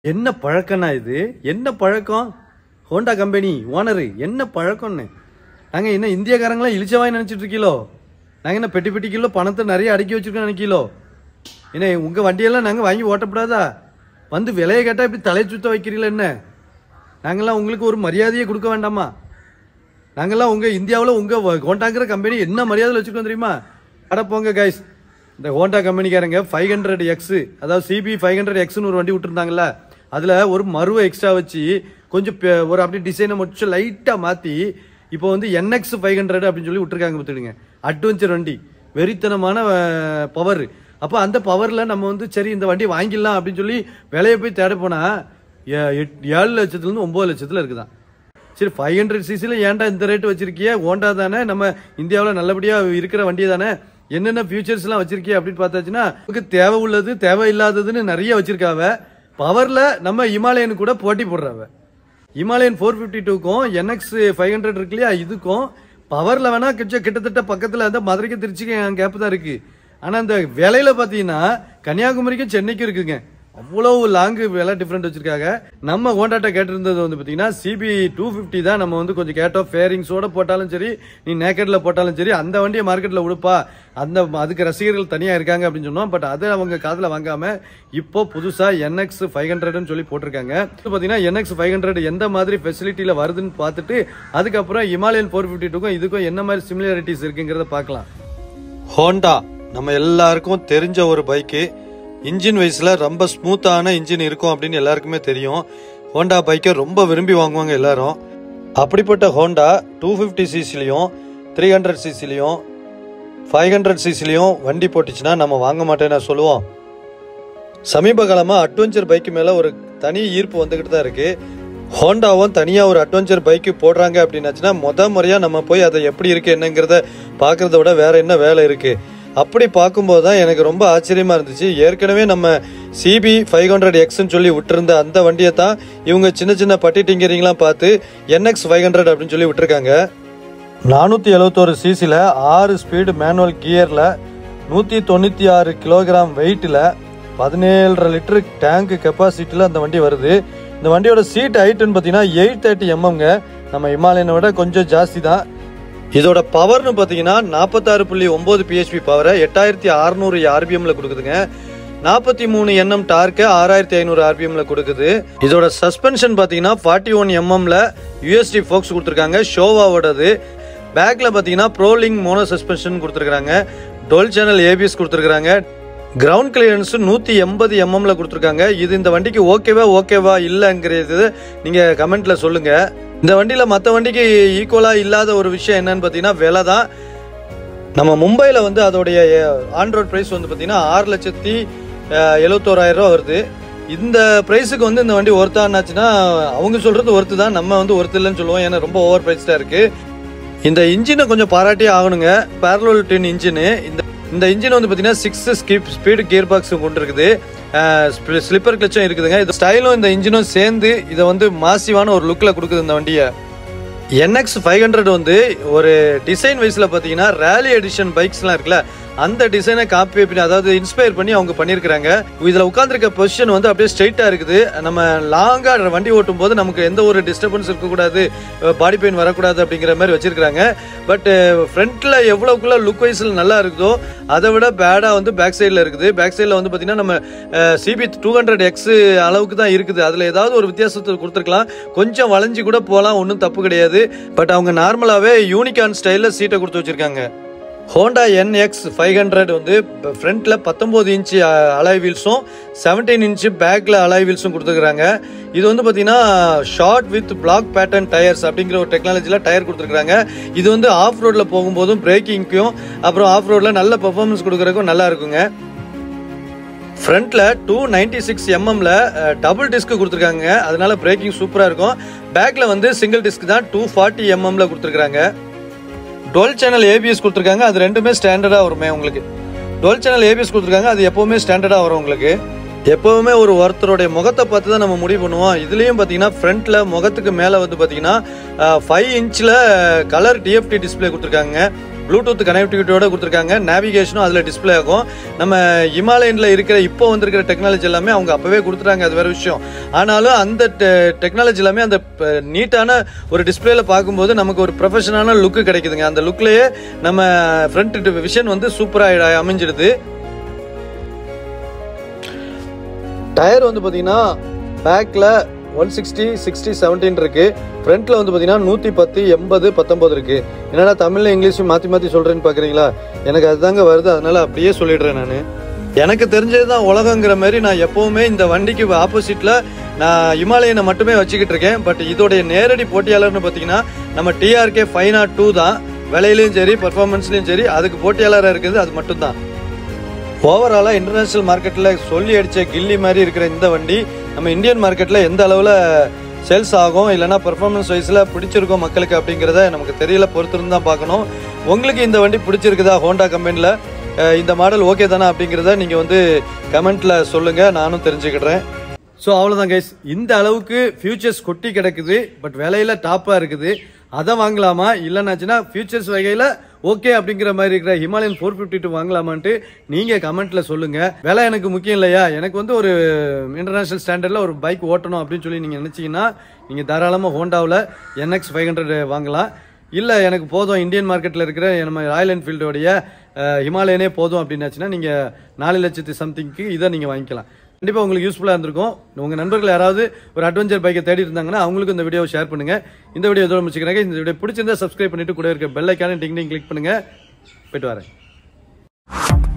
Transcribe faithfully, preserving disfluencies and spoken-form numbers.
என்ன பழக்கம்னா இது? என்ன பழக்கம்? ஹோண்டா கம்பெனி ஓனரு என்ன பழக்கம்னு நாங்கள் என்ன இந்தியக்காரங்களாம் இழிச்சவாய் நினச்சிட்டு இருக்கீங்களோ? நாங்கள் என்ன பெட்டி பெட்டி கிலோ பணத்தை நிறைய அடுக்கி வச்சுருக்கோம் நினைக்கீங்களோ? என்ன உங்கள் வண்டியெல்லாம் நாங்கள் வாங்கி ஓட்டப்படாதா? வந்து விலையை கேட்டால் இப்படி தலை சுத்த வைக்கிறீங்களா? என்ன நாங்கள்லாம் உங்களுக்கு ஒரு மரியாதையை கொடுக்க வேண்டாமா? நாங்கள்லாம் உங்கள் இந்தியாவில் உங்கள் ஹோண்டாங்கிற கம்பெனி என்ன மரியாதை வச்சுருக்கோம் தெரியுமா? அட போங்க கைஸ். இந்த ஹோண்டா கம்பெனிக்காரங்க ஃபைவ் ஹண்ட்ரட் எக்ஸ் அதாவது சிபி ஃபைவ் ஹண்ட்ரட் எக்ஸ்னு ஒரு வண்டி விட்டுருந்தாங்களா, அதில் ஒரு மருவை எக்ஸ்ட்ரா வச்சு கொஞ்சம் ஒரு அப்படி டிசைனை மட்டும் லைட்டாக மாற்றி இப்போ வந்து என்எக்ஸ் ஃபைவ் ஹண்ட்ரட் அப்படின்னு சொல்லி விட்டுருக்காங்க. பார்த்துடுங்க, அட்வென்ச்சர் வண்டி, வெறித்தனமான பவர். அப்போ அந்த பவரில் நம்ம வந்து சரி இந்த வண்டி வாங்கிடலாம் அப்படின்னு சொல்லி விலையை போய் தேட போனால் ஏழு லட்சத்துலேருந்து ஒம்பது லட்சத்தில் இருக்குதான். சரி, ஃபைவ் ஹண்ட்ரட் சிசியில் ஏன்டா இந்த ரேட்டு வச்சிருக்கிய? ஹோண்டா தானே, நம்ம இந்தியாவில் நல்லபடியாக இருக்கிற வண்டி தானே, என்னென்ன ஃபியூச்சர்ஸ்லாம் வச்சிருக்கிய அப்படின்னு பார்த்தாச்சுன்னா நமக்கு தேவை உள்ளது தேவை இல்லாததுன்னு நிறைய வச்சிருக்காவ. பவரில் நம்ம இமாலயன் கூட போட்டி போடுறாவ. இமாலயன் ஃபோர் ஃபிஃப்டி டூக்கும் என்எக்ஸ் ஃபைவ் ஹண்ட்ரட் இருக்கு இல்லையா, இதுக்கும் பவரில் வேணா கொஞ்சம் கிட்டத்தட்ட பக்கத்தில் அந்த மதுரைக்கு திருச்சிக்கு கேப்பு தான் இருக்கு. ஆனால் அந்த விலையில பார்த்தீங்கன்னா கன்னியாகுமரிக்கும் சென்னைக்கும் இருக்குங்க. அவ்வளோ லாங்கு விலை டிஃப்ரெண்ட் வச்சிருக்காங்க. நம்ம ஹோண்டாட்ட கேட்டிருந்தது வந்து பார்த்தீங்கன்னா சிபி டூ ஃபிஃப்டி தான். நம்ம வந்து கொஞ்சம் கேட்டோம், ஃபேரிங்ஸோட போட்டாலும் சரி, நீ நேக்கட்ல போட்டாலும் சரி, அந்த வண்டியை மார்க்கெட்டில் விடுப்பா, அந்த அதுக்கு ரசிகர்கள் தனியாக இருக்காங்க அப்படின்னு சொன்னோம். பட் அதை அவங்க காதில் வாங்காம இப்போ புதுசாக என்எக்ஸ் ஃபைவ் ஹண்ட்ரட்னு சொல்லி போட்டிருக்காங்க. பார்த்தீங்கன்னா என்எக்ஸ் ஃபைவ் ஹண்ட்ரட் எந்த மாதிரி ஃபெசிலிட்டியில் வருதுன்னு பார்த்துட்டு அதுக்கப்புறம் இமாலயன் ஃபோர் ஃபிஃப்டி டூக்கும் இதுக்கும் என்ன மாதிரி சிமிலாரிட்டிஸ் இருக்குங்கிறத பார்க்கலாம். ஹோண்டா நம்ம எல்லாருக்கும் தெரிஞ்ச ஒரு பைக்கு. இன்ஜின் வைஸில் ரொம்ப ஸ்மூத்தான இன்ஜின் இருக்கும் அப்படின்னு எல்லாருக்குமே தெரியும். ஹோண்டா பைக்கை ரொம்ப விரும்பி வாங்குவாங்க எல்லாரும். அப்படிப்பட்ட ஹோண்டா டூ ஃபிஃப்டி சிசிலையும் த்ரீ ஹண்ட்ரட் சிசிலையும் ஃபைவ் ஹண்ட்ரட் சிசிலையும் வண்டி போட்டுச்சுன்னா நம்ம வாங்க மாட்டேன்னு சொல்லுவோம். சமீப காலமாக அட்வென்ச்சர் பைக்கு மேலே ஒரு தனி ஈர்ப்பு வந்துக்கிட்டு தான் இருக்குது. ஹோண்டாவும் தனியாக ஒரு அட்வென்ச்சர் பைக்கு போடுறாங்க அப்படின்னாச்சுன்னா முத முறையாக நம்ம போய் அதை எப்படி இருக்குது என்னங்கிறத பார்க்குறத விட வேற என்ன வேலை இருக்குது. அப்படி பார்க்கும்போது தான் எனக்கு ரொம்ப ஆச்சரியமாக இருந்துச்சு. ஏற்கனவே நம்ம சிபி ஃபைவ் ஹண்ட்ரட் எக்ஸ்ன்னு சொல்லி விட்டுருந்த அந்த வண்டியை தான் இவங்க சின்ன சின்ன பட்டி டிங்கரிங்லாம் பார்த்து என்எக்ஸ் ஃபைவ் ஹண்ட்ரட் அப்படின்னு சொல்லி விட்டுருக்காங்க. நானூற்றி எழுபத்தோரு சிசியில் ஆறு ஸ்பீடு மேனுவல் கியரில் நூற்றி தொண்ணூற்றி ஆறு கிலோகிராம் வெயிட்டில் பதினேழரை லிட்டரு டேங்க் கெப்பாசிட்டியில் அந்த வண்டி வருது. இந்த வண்டியோட சீட் ஹைட்டுன்னு பார்த்தீங்கன்னா எயிட் தேர்ட்டி எம்எம்ங்க. நம்ம இமாலயனை விட கொஞ்சம் ஜாஸ்தி தான். இதோட பவர்னு பார்த்தீங்கன்னா நாற்பத்தாறு புள்ளி ஒம்பது பிஹெச்பி பவரை எட்டாயிரத்தி அறுநூறு ஆர்பிஎம்ல கொடுக்குதுங்க. நாற்பத்தி மூணு என்எம் டார்க்கு ஆறாயிரத்தி ஐநூறு ஆர்பிஎம்ல கொடுக்குது. இதோட சஸ்பென்ஷன் பார்த்தீங்கன்னா ஃபார்ட்டி ஒன் எம்எம்ல யூஎஸ்டி ஃபோக்ஸ் கொடுத்துருக்காங்க, ஷோவாவோடது. பேக்ல பார்த்தீங்கன்னா ப்ரோலிங் மோனோ சஸ்பென்ஷன் கொடுத்துருக்காங்க, டுவெல் சேனல் ஏபிஎஸ் கொடுத்துருக்காங்க. கிரவுண்ட் கிளியரன்ஸ் நூற்றி எண்பது எம்எம்ல கொடுத்துருக்காங்க. இது இந்த வண்டிக்கு ஓகேவா ஓகேவா இல்லைங்கிறது நீங்கள் கமெண்ட்ல சொல்லுங்க. இந்த வண்டியில் மற்ற வண்டிக்கு ஈக்குவலாக இல்லாத ஒரு விஷயம் என்னன்னு பார்த்தீங்கன்னா விலை தான். நம்ம மும்பையில் வந்து அதோடைய ஆன் ரோட் ப்ரைஸ் வந்து பார்த்தீங்கன்னா ஆறு லட்சத்தி எழுபத்தோராயிரம் ரூபா வருது. இந்த ப்ரைஸுக்கு வந்து இந்த வண்டி ஒர்த்தானாச்சுன்னா அவங்க சொல்கிறது ஒர்த்து தான், நம்ம வந்து ஒர்த்து இல்லைன்னு சொல்லுவோம். ஏன்னா ரொம்ப ஓவர் ப்ரைஸ்டாக இருக்குது. இந்த இன்ஜினை கொஞ்சம் பாராட்டியே ஆகணுங்க. Parallel twin engine. இந்த இந்த இன்ஜின் வந்து பார்த்தீங்கன்னா six skip speed gear box கொண்டு இருக்குது, ஸ்லிப்பர் கிளச்சும் இருக்குதுங்க. இந்த ஸ்டைலும் இந்த இன்ஜினும் சேர்ந்து இதை வந்து மாசிவான ஒரு லுக்கில் கொடுக்குது இந்த வண்டியை. என்எக்ஸ் ஃபைவ் ஹண்ட்ரட் வந்து ஒரு டிசைன் வைஸில் பார்த்தீங்கன்னா ரேலி எடிஷன் பைக்ஸ்லாம் இருக்குல்ல, அந்த டிசைனை காப்பி பண்ணி அதாவது இன்ஸ்பயர் பண்ணி அவங்க பண்ணியிருக்கிறாங்க. இதில் உட்காந்துருக்க பொசிஷன் வந்து அப்படியே ஸ்ட்ரைட்டாக இருக்குது. நம்ம லாங்காக வண்டி ஓட்டும் போது நமக்கு எந்த ஒரு டிஸ்டர்பன்ஸ் இருக்கக்கூடாது, பாடி பெயின் வரக்கூடாது அப்படிங்கிற மாதிரி வச்சிருக்கிறாங்க. பட் ஃப்ரண்ட்டில் எவ்வளோக்குள்ள லுக் வைஸில் நல்லா இருக்குதோ அதை விட பேடாக வந்து பேக் சைடில் இருக்குது. பேக் சைடில் வந்து பார்த்தீங்கன்னா நம்ம சிபி டூ ஹண்ட்ரட் எக்ஸ் அளவுக்கு தான் இருக்குது. அதில் ஏதாவது ஒரு வித்தியாசத்தை கொடுத்துருக்கலாம், கொஞ்சம் வளைஞ்சி கூட போகலாம், ஒன்றும் தப்பு கிடையாது. பட் அவங்க நார்மலாகவே யூனிகார்ன் ஸ்டைலில் சீட்டை கொடுத்து வச்சுருக்காங்க. ஹோண்டா என்எக்ஸ் ஃபைவ் ஹண்ட்ரட் வந்து ஃப்ரண்ட்டில் பத்தொம்போது இன்ச்சு அலாய் வீல்ஸும் செவன்டீன் இன்ச்சு பேக்கில் அலாய் வீல்ஸும் கொடுத்துருக்காங்க. இது வந்து பார்த்தீங்கன்னா short with block pattern tyres அப்படிங்கிற ஒரு டெக்னாலஜியில் டயர் கொடுத்துருக்காங்க. இது வந்து ஆஃப் ரோடில் போகும்போதும் பிரேக்கிங்க்கும் அப்புறம் ஆஃப் ரோடில் நல்ல பெர்ஃபார்மன்ஸ் கொடுக்குறதுக்கும் நல்லா இருக்குங்க. ஃப்ரண்ட்டில் டூ நைன்டி சிக்ஸ் எம்எம்ல டபுள் டிஸ்க் கொடுத்துருக்காங்க, அதனால பிரேக்கிங் சூப்பராக இருக்கும். பேக்கில் வந்து சிங்கிள் டிஸ்க் தான் டூ ஃபார்ட்டி எம்எம்ல கொடுத்துருக்காங்க. டுவெல் சேனல் ஏபிஎஸ் கொடுத்துருக்காங்க, அது ரெண்டுமே ஸ்டாண்டர்டாக வருமே உங்களுக்கு. டுவெல் சேனல் ஏபிஎஸ் கொடுத்துருக்காங்க, அது எப்போவுமே ஸ்டாண்டர்டாக வரும் உங்களுக்கு. எப்போவுமே ஒரு ஒருத்தருடைய முகத்தை பார்த்து தான் நம்ம முடிவு பண்ணுவோம். இதுலேயும் பார்த்தீங்கன்னா ஃப்ரண்ட்டில் முகத்துக்கு மேலே வந்து பார்த்தீங்கன்னா ஃபைவ் இன்ச்சில் கலர் டிஎஃப்டி டிஸ்பிளே கொடுத்துருக்காங்க. ப்ளூடூத் கனெக்டிவிட்டியோட கொடுத்துருக்காங்க. நேவிகேஷனும் அதில் டிஸ்பிளே ஆகும். நம்ம ஹிமாலயனில் இருக்கிற இப்போ வந்திருக்கிற டெக்னாலஜி எல்லாமே அவங்க அப்போவே கொடுத்துட்டாங்க, அது வேறு விஷயம். ஆனாலும் அந்த டெக்னாலஜி எல்லாமே அந்த நீட்டான ஒரு டிஸ்பிளேல பார்க்கும்போது நமக்கு ஒரு ப்ரொஃபஷனலான லுக்கு கிடைக்குதுங்க. அந்த லுக்லேயே நம்ம ஃப்ரண்ட் விஷன் வந்து சூப்பராக அமைஞ்சிடுது. டயர் வந்து பார்த்தீங்கன்னா பேக்கில் ஒன் சிக்ஸ்டி சிக்ஸ்டி செவன்டீன் இருக்கு. ஃப்ரண்ட்ல வந்து பார்த்தீங்கன்னா நூற்றி பத்து எண்பது பத்தொன்பது இருக்கு. என்னடா தமிழ்ல இங்கிலீஷும் மாற்றி மாற்றி சொல்றேன்னு பார்க்குறீங்களா? எனக்கு அதுதாங்க வருது, அதனால அப்படியே சொல்லிடுறேன். நான் எனக்கு தெரிஞ்சது தான் உலகங்கிற மாதிரி நான் எப்பவுமே இந்த வண்டிக்கு ஆப்போசிட்ல நான் ஹிமாலயனை மட்டுமே வச்சுக்கிட்டு இருக்கேன். பட் இதோடைய நேரடி போட்டியாளர்னு பார்த்தீங்கன்னா நம்ம டிஆர்கே ஃபைவ் நாட் டூ தான். விலையிலையும் சரி பர்ஃபார்மன்ஸ்லையும் சரி அதுக்கு போட்டியாளராக இருக்குது, அது மட்டும்தான். ஓவராலாக இன்டர்நேஷ்னல் மார்க்கெட்டில் சொல்லி அடித்த கில்லி மாதிரி இருக்கிற இந்த வண்டி நம்ம இந்தியன் மார்க்கெட்டில் எந்த அளவில் சேல்ஸ் ஆகும், இல்லைனா பர்ஃபார்மன்ஸ் வைஸில் பிடிச்சிருக்கோம் மக்களுக்கு அப்படிங்கிறத நமக்கு தெரியல, பொறுத்திருந்து தான் பார்க்கணும். உங்களுக்கு இந்த வண்டி பிடிச்சிருக்குதா? ஹோண்டா கம்பெனியில் இந்த மாடல் ஓகே தானே அப்படிங்கிறத நீங்கள் வந்து கமெண்ட்டில் சொல்லுங்கள், நானும் தெரிஞ்சுக்கிடுறேன். ஸோ அவ்வளோதான் கைஸ், இந்த அளவுக்கு ஃபியூச்சர்ஸ் கொட்டி கிடக்குது. பட் விலையில டாப்பாக இருக்குது. அதை வாங்கலாமா இல்லைன்னாச்சுன்னா ஃபியூச்சர்ஸ் வகையில் ஓகே அப்படிங்கிற மாதிரி இருக்கிற ஹிமாலயன் ஃபோர் ஃபிஃப்டி டூ வாங்கலாமான்ட்டு நீங்கள் கமெண்ட்டில் சொல்லுங்கள். விலை எனக்கு முக்கியம் இல்லையா, எனக்கு வந்து ஒரு இன்டர்நேஷ்னல் ஸ்டாண்டர்டில் ஒரு பைக் ஓட்டணும் அப்படின்னு சொல்லி நீங்கள் நினச்சிங்கன்னா நீங்கள் தாராளமாக ஹோண்டாவில் என்எக்ஸ் ஃபைவ் ஹண்ட்ரட் வாங்கலாம். இல்லை எனக்கு போதும் இந்தியன் மார்க்கெட்டில் இருக்கிற நம்ம ராயல் என்ஃபீல்டோடைய ஹிமாலயனே போதும் அப்படின்னாச்சுன்னா நீங்கள் நாலு லட்சத்து சம்திங்க்கு இதை நீங்கள் வாங்கிக்கலாம். கண்டிப்பாக உங்களுக்கு யூஸ்ஃபுல்லாக இருந்திருக்கும். உங்கள் நண்பர்கள் யாராவது ஒரு அட்வென்ச்சர் பைக்கை தேடி இருந்தாங்கன்னா அவங்களுக்கு இந்த வீடியோவை ஷேர் பண்ணுங்கள். இந்த வீடியோ இதோட முடிச்சுக்கிறாங்க. இந்த வீடியோ பிடிச்சிருந்தா சப்ஸ்கிரைப் பண்ணிட்டு கூட இருக்க பெல் ஐக்கானை டிங் டிங் கிளிக் பண்ணுங்கள். போயிட்டு வரேன்.